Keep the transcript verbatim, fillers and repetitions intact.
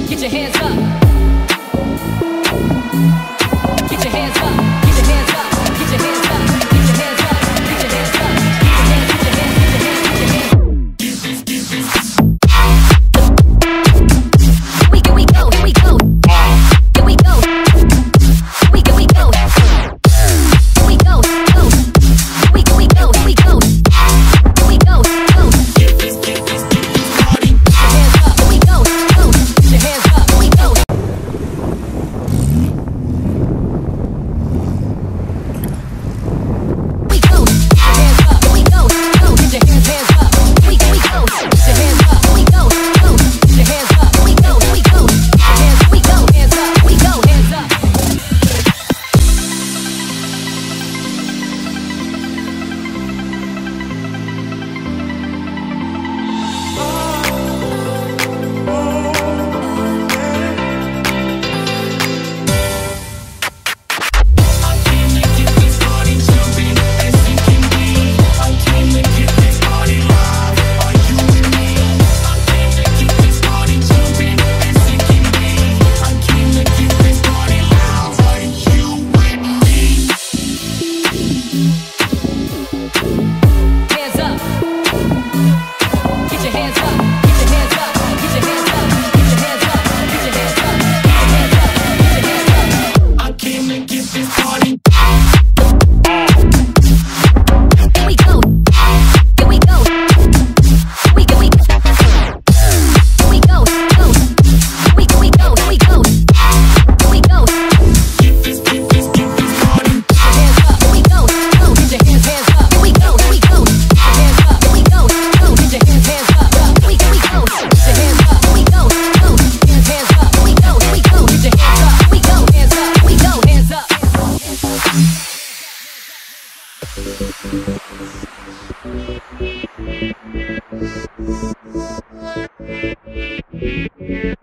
Get your hands up. Get your hands up. Get your hands up. Get your hands up. Get your hands up. Get your hands up. Get your hands. Get your hands. Get your hands. Get your hands. We go. We go. Here we go. Here we go. We go. We go. We go. Go. We go. We go. We go. We go. Go. Hands up. We go. Go. Get your hands up. We go. We go. Hands up. We go. Go. Get your hands. Hands up. We go. We go. Get your hands up. We go. Go. Get your hands up. We go. We go. Hands. We go. Hands up. We go. Hands up. Hands up. Get your hands up. Get your hands up. Get your hands up. Get your hands up. Get your hands up. Get your hands up. Get your hands up. I came to get this party. Here we go. Here we go. We go. We go. We go. Go. We go. We go. We go. We go. Get this. Get this. Get this party. Hands up. We go. Go. Get your hands. Hands up. Here we go. Here we go. Hands up. Here we go. Go. Get your hands. Hands up. We go. We go. Get your hands up. We go. Go. Hands. Hands up. We go. Here we go. Get your hands up. We go. Hands up. We go. Hands up. Yeah.